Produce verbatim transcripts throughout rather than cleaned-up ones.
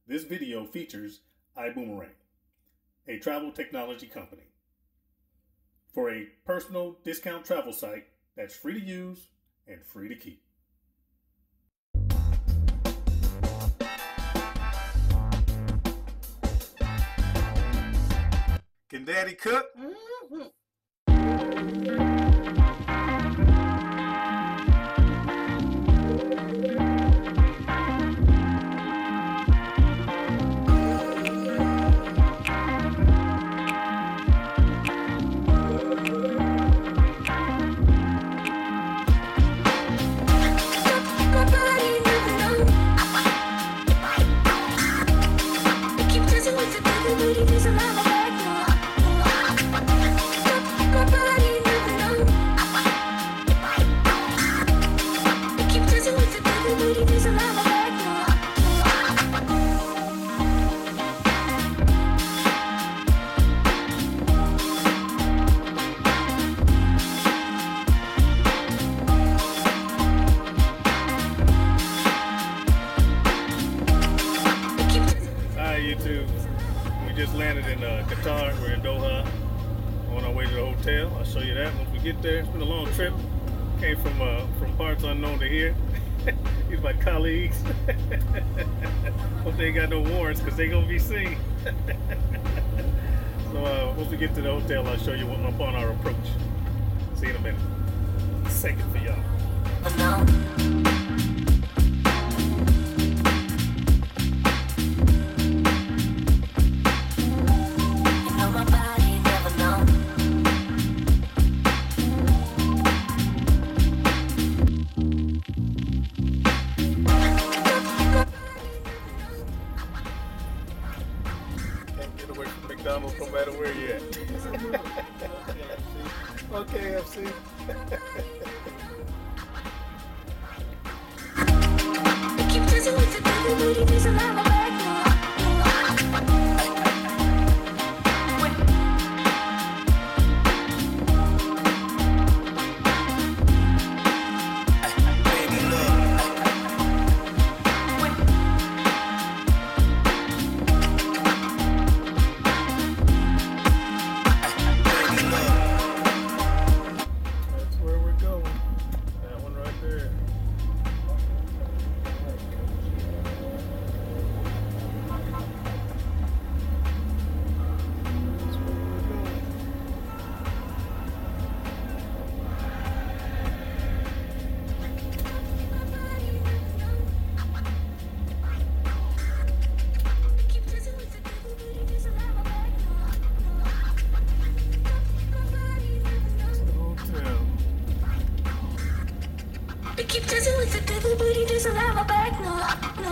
This video features iBoomerang, a travel technology company, for a personal discount travel site that's free to use and free to keep. Can Daddy cook? Mm-hmm. We just landed in uh, Qatar. We're in Doha, on our way to the hotel. I'll show you that once we get there. It's been a long trip. Came from uh, from parts unknown to here. These my colleagues. Hope they ain't got no warrants because they gonna be seen. So uh, once we get to the hotel, I'll show you what upon our approach. See you in a minute. Second for y'all. McDonald's no matter where you're at. Okay, F C. Keep dancing with the devil, but he doesn't have a back, no, no.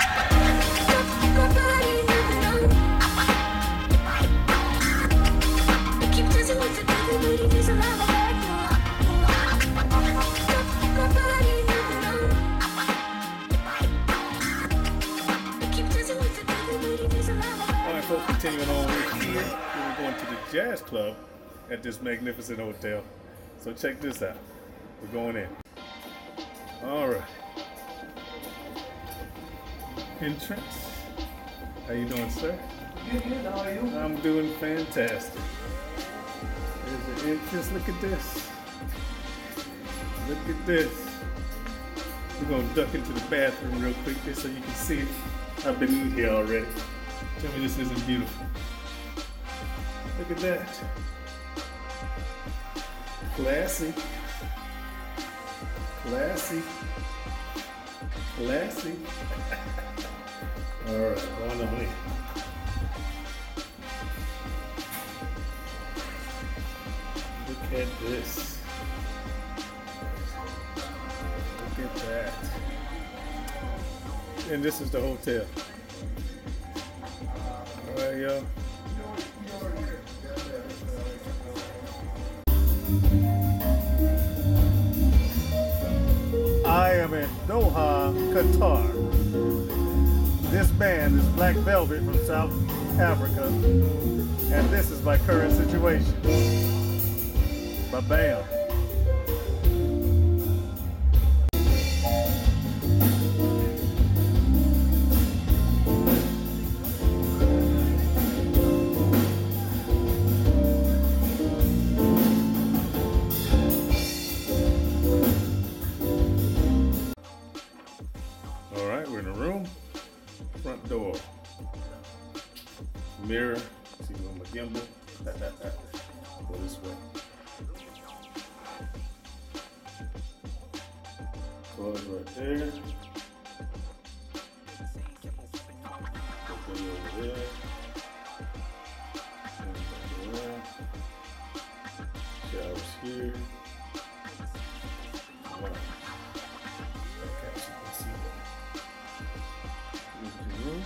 Nobody never know. Keep dancing with the devil, but he doesn't have a back, no, no. Nobody never know. Keep dancing with the devil, but he doesn't have a back. All right, folks, continuing on with here. We're going to the jazz club at this magnificent hotel. So check this out. We're going in. All right. Entrance. How you doing, sir? Good, good. How are you? I'm doing fantastic. There's the entrance. Look at this. Look at this. We're gonna duck into the bathroom real quick just so you can see it. I've been in here already. Tell me this isn't beautiful. Look at that. Classy. Classy. Classy. All right, on the way. Look at this. Look at that. And this is the hotel. All right, y'all. I am in Doha, Qatar. This band is Black Velvet from South Africa, and this is my current situation. Ba-bam. front door. Mirror. See on my gimbal. Go this way. Toilet right there. Put it over there. Showers here. Wow. Okay, so you can see that. Here's the room.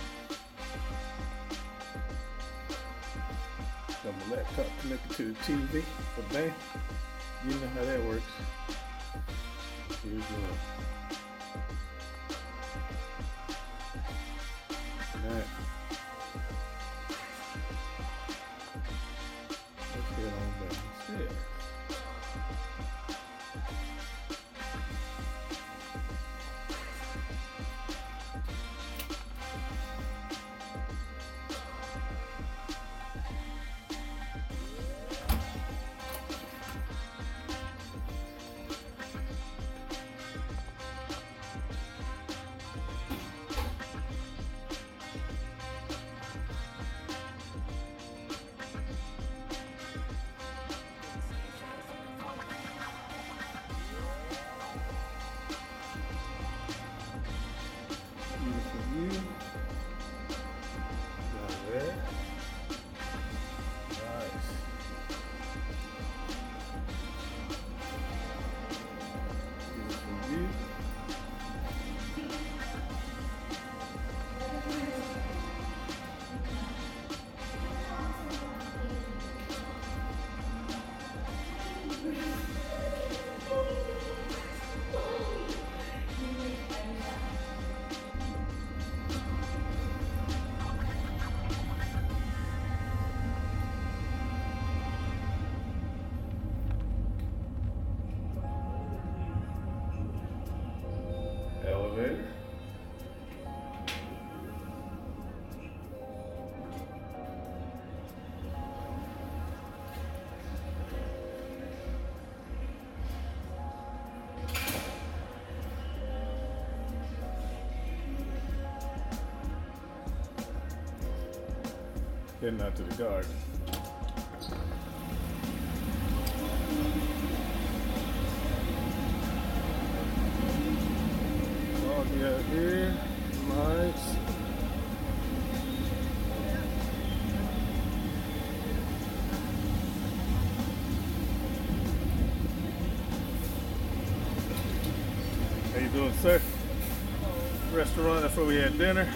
Got my laptop connected to the T V for bang. You know how that works. Here's the room. Alright. Let's get on downstairs. Beautiful view. Down there. Nice. Beautiful view. Elevator. Heading out to the garden. Foggy out here. Nice. How you doing, sir? Restaurant, that's where we had dinner.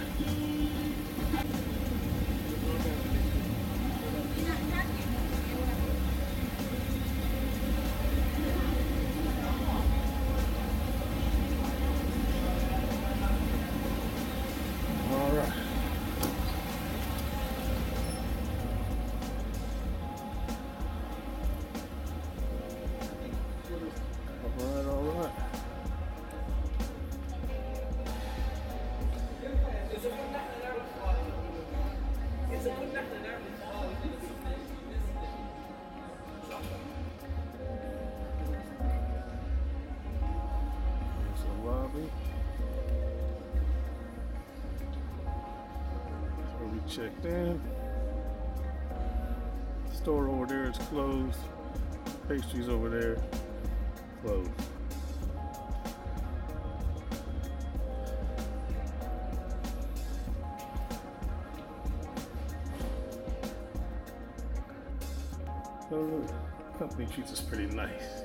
All right. All right, all right. There's the lobby. That's where we checked in. Store over there is closed. Pastries over there, closed. So the company treats us pretty nice.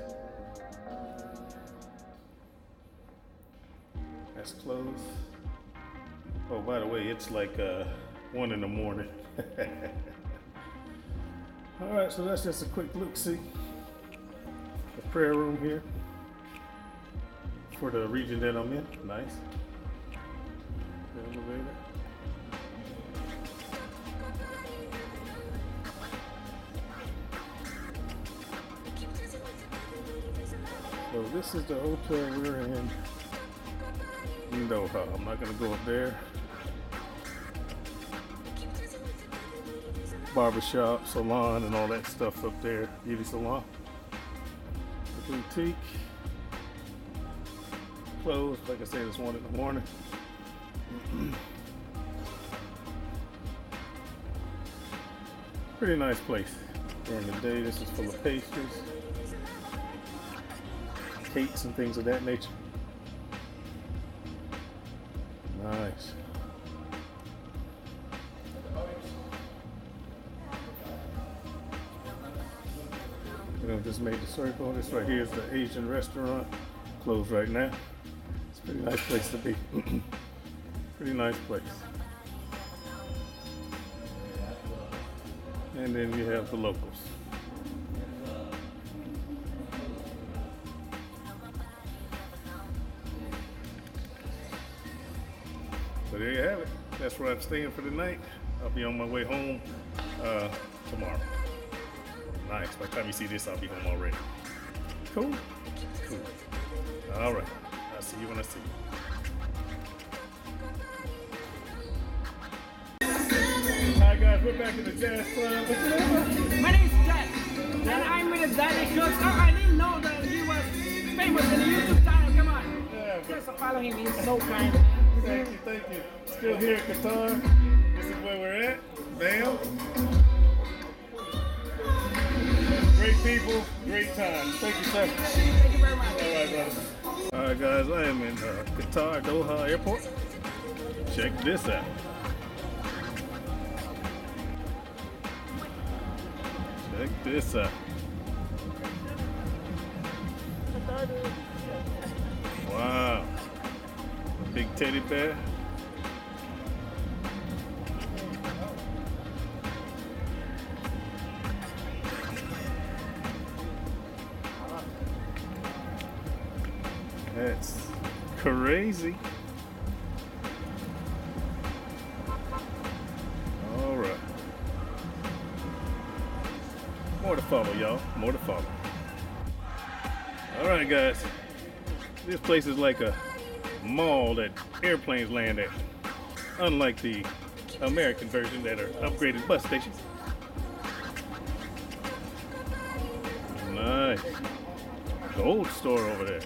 That's closed. Oh, by the way, it's like uh, one in the morning. All right, so that's just a quick look-see. The prayer room here for the region that I'm in. Nice. The elevator. So this is the hotel we're in in Doha. I'm not gonna go up there. Barbershop, salon, and all that stuff up there. Beauty salon. The boutique. Closed, like I said, it's one in the morning. Pretty nice place. During the day, this is full of pastries, cakes, and things of that nature. Nice. You know, just made the circle. This right here is the Asian restaurant. Closed right now. It's a pretty nice place to be. Pretty nice place. And then you have the locals. So there you have it. That's where I'm staying for the night. I'll be on my way home uh, tomorrow. Nice. By the time you see this, I'll be home already. Cool? Cool. All right. I'll see you when I see you. Hi guys, we're back in the jazz club. What's your name? My name is Jack, and I'm with the Daddy Cooks. Oh, I didn't know that he was famous in the YouTube channel. Come on. Yeah, but Just follow him. He's so kind. thank you, thank you. Still here at Qatar. This is where we're at. Bam. Great people, great time. Thank you, sir. Thank you very much. All right, brother. All right, guys, I am in uh, Qatar, Doha Airport. Check this out. Check this out. Wow. A big teddy bear. That's crazy. All right. More to follow, y'all. More to follow. All right, guys. This place is like a mall that airplanes land at, unlike the American version that are upgraded bus stations. Nice. Gold store over there.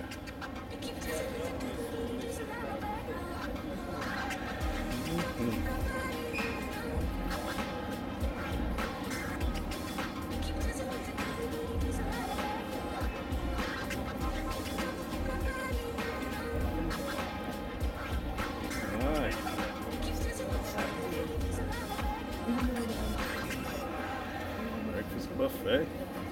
Nice. Breakfast buffet.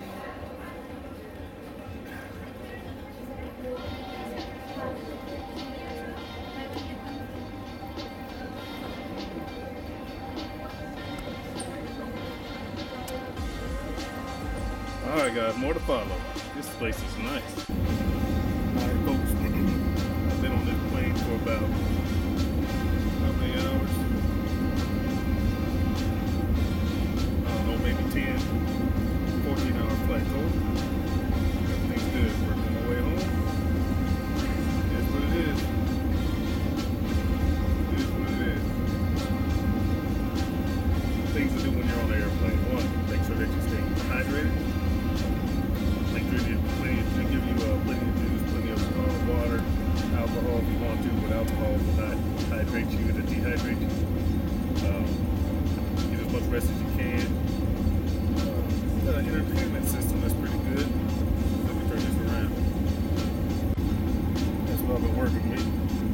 Alright guys, more to follow. This place is nice. Alright folks, I've been on this plane for about how many hours? I don't know, maybe ten, fourteen hour flight total. Everything's good. We're on my way home. That's what it is. It is what it is. Things to do when you're on the airplane. One, make sure that you stay hydrated. They give you uh, plenty of juice, plenty of uh, water, alcohol if you want to, but alcohol will not hydrate you, it'll dehydrate you. Um, get as much rest as you can. Uh, got an entertainment system that's pretty good. Let me turn this around. That's what I've been working with.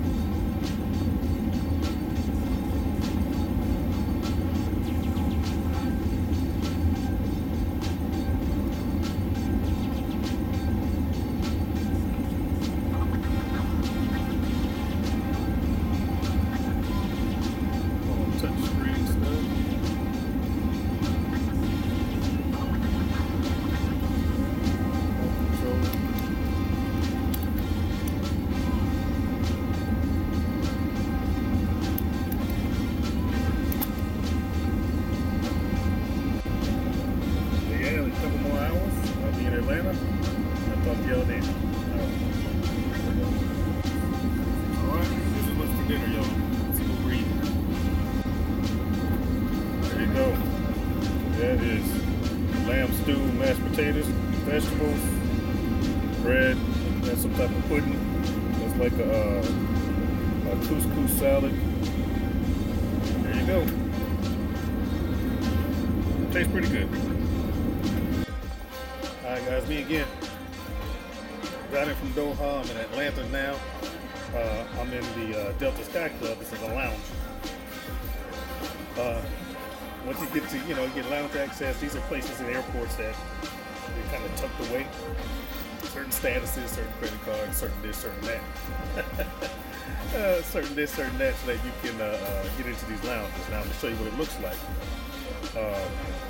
That is lamb stew, mashed potatoes, vegetables, bread, and some type of pudding. That's like a, uh, a couscous salad. There you go. Tastes pretty good. Alright guys, me again. Got in from Doha. I'm in Atlanta now. Uh, I'm in the uh, Delta Sky Club. This is a lounge. Uh, once you get to, you know, you get lounge access, these are places in airports that they're kind of tucked away. Certain statuses, certain credit cards, certain this, certain that. uh, certain this, certain that, so that you can uh, uh, get into these lounges. Now I'm going to show you what it looks like. Uh,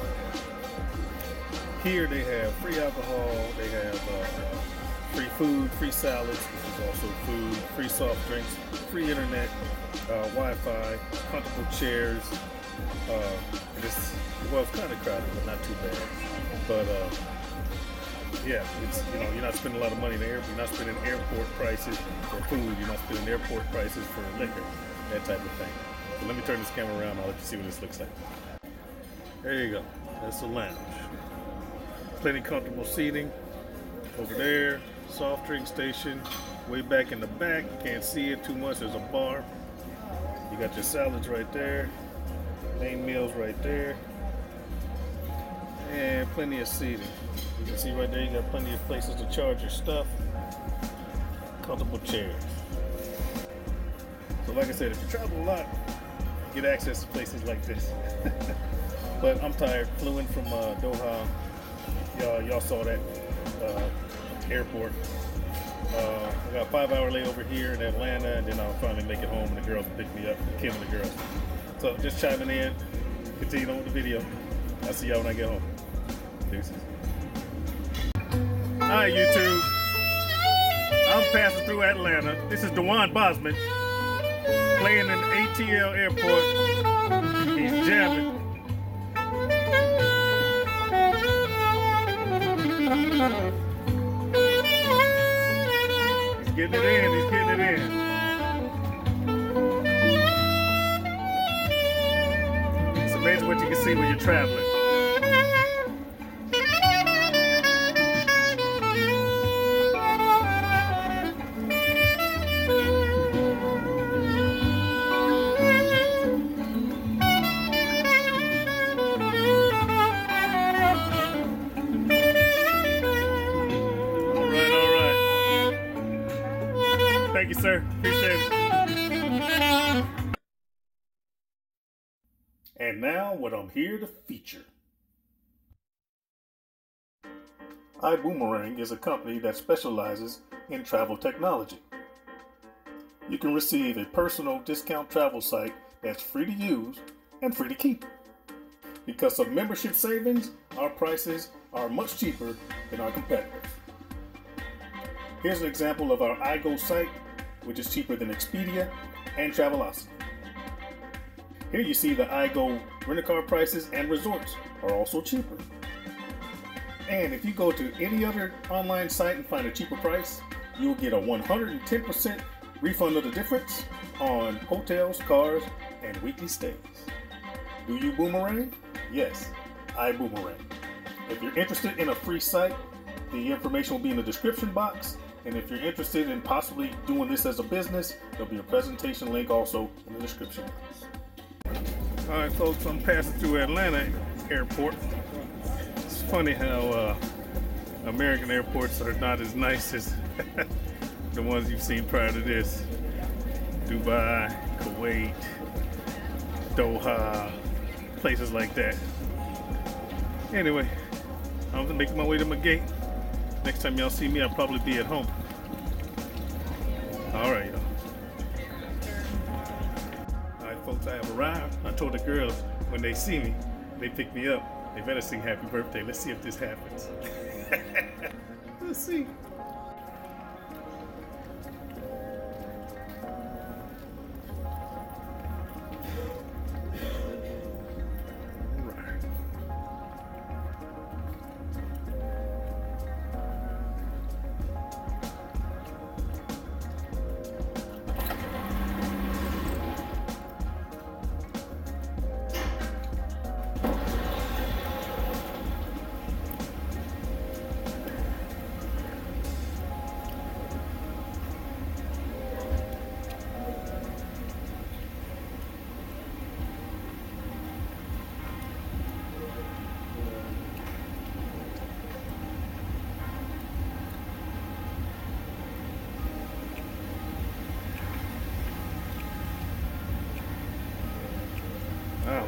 here they have free alcohol, they have uh, free food, free salads, this is also food, free soft drinks, free internet, uh, Wi-Fi, comfortable chairs. Uh, it's, well, it's kind of crowded, but not too bad. But uh, yeah, it's, you know, you're not spending a lot of money in the airport. You're not spending airport prices for food. You're not spending airport prices for liquor, that type of thing. So let me turn this camera around. I'll let you see what this looks like. There you go. That's the lounge. Plenty comfortable seating over there. Soft drink station way back in the back. Can't see it too much. There's a bar. You got your salads right there. Main meals right there. And plenty of seating. You can see right there, you got plenty of places to charge your stuff. Comfortable chairs. So like I said, if you travel a lot, get access to places like this. But I'm tired. Flew in from uh, Doha. Y'all, y'all saw that uh, airport. Uh, I got a five-hour layover here in Atlanta, and then I'll finally make it home, and the girls will pick me up. Kim and the girls. So just chiming in. Continue on with the video. I'll see y'all when I get home. Deuces. Hi YouTube. I'm passing through Atlanta. This is Dewan Bosman playing in the A T L airport. He's jamming. He's getting it in. He's getting it in. It's amazing what you can see when you're traveling. Thank you, sir. Appreciate it. And now, what I'm here to feature. iBoomerang is a company that specializes in travel technology. You can receive a personal discount travel site that's free to use and free to keep. Because of membership savings, our prices are much cheaper than our competitors. Here's an example of our iGo site, which is cheaper than Expedia and Travelocity. Here you see the iGo rent-a-car prices, and resorts are also cheaper. And if you go to any other online site and find a cheaper price, you'll get a one hundred ten percent refund of the difference on hotels, cars, and weekly stays. Do you boomerang? Yes, I boomerang. If you're interested in a free site, the information will be in the description box. And if you're interested in possibly doing this as a business, there'll be a presentation link also in the description box. All right, folks, I'm passing through Atlanta Airport. It's funny how uh, American airports are not as nice as the ones you've seen prior to this. Dubai, Kuwait, Doha, places like that. Anyway, I'm making my way to my gate. Next time y'all see me, I'll probably be at home. All right, y'all. All right, folks, I have arrived. I told the girls when they see me, they pick me up. They better sing happy birthday. Let's see if this happens. Let's see.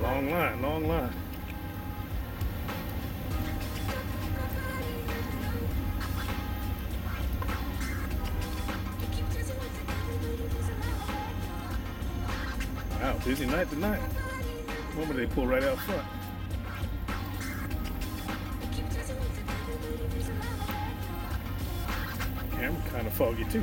Long line, long line. Wow, busy night tonight. Normally they pull right out front. Camera kind of foggy too.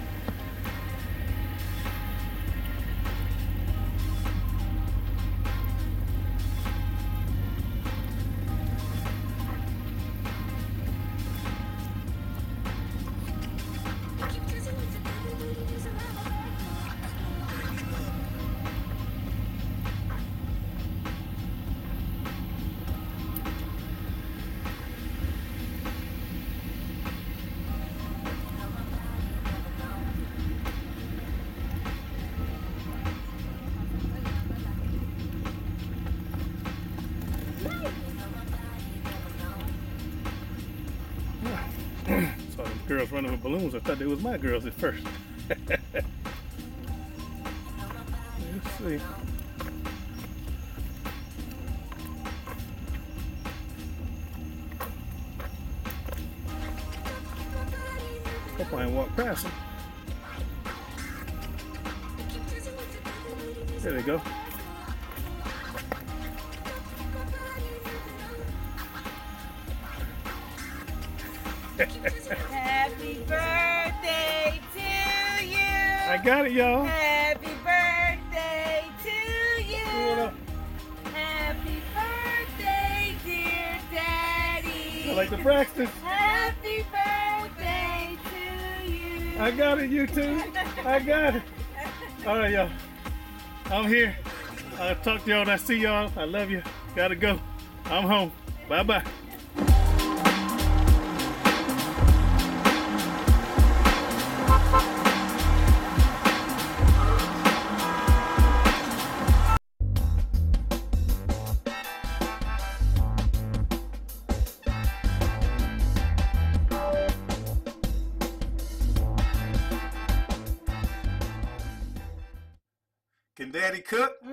Saw them girls running with balloons. I thought they was my girls at first. Let's see. Hope I ain't walk past them. There they go. Happy birthday to you. I got it, y'all. Happy birthday to you. What up? Happy birthday, dear Daddy. I like the Braxton. Happy birthday to you. I got it, you too. I got it. All right, y'all. I'm here. I'll talk to y'all when I see y'all. I love you. Gotta go. I'm home. Bye-bye. Can Daddy cook?